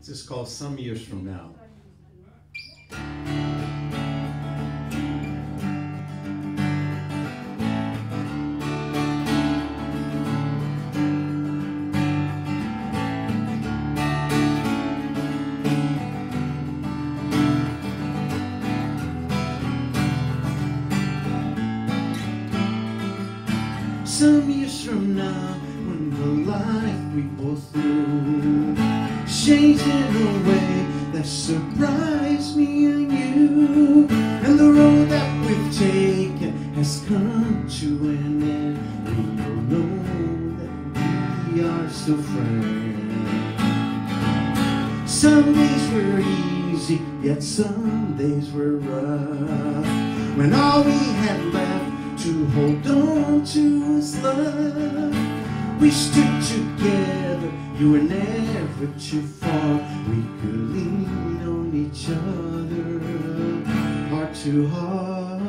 This is called Some Years From Now. Some years from now, when the life we both knew changed in a way that surprised me and you, and the road that we've taken has come to an end, we will know that we are still friends. Some days were easy, yet some days were rough, when all we had left to hold on to is love. We stood together, you were never too far. We could lean on each other, heart to heart.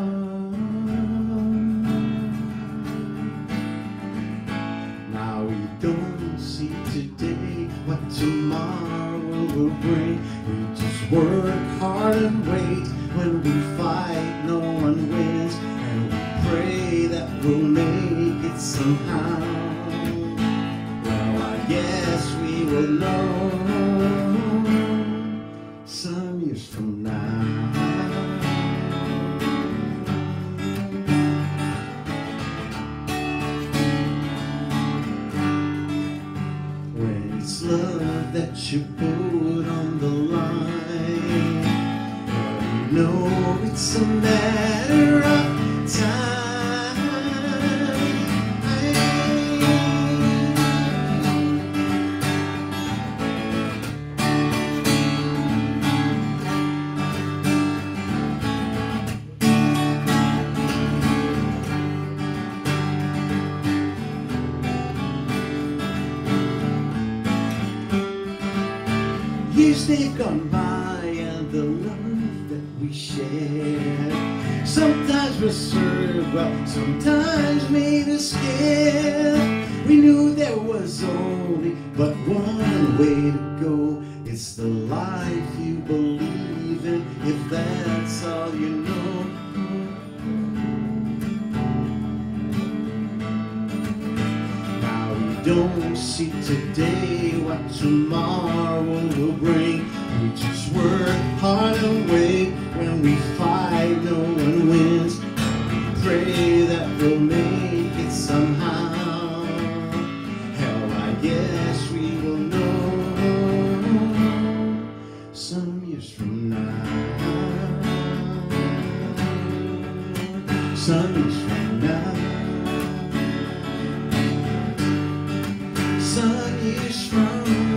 Now we don't see today what tomorrow will bring. We just work hard and wait. When we fight, no one wins, and we pray that we'll make it somehow. Well, I guess we will know some years from now. When it's love that you put on the line, no, it's a matter of time. Years they've gone by, and the love that we shared sometimes was served well, sometimes made us scared. We knew there was only but one way to go. It's the life you believe in, if that's all you know. Now we don't see today what tomorrow will bring. We just work hard and wait. When we fight, no one wins. We pray that we'll make it somehow. Hell, I guess we will know some years from now. Some years from now. Some years from now.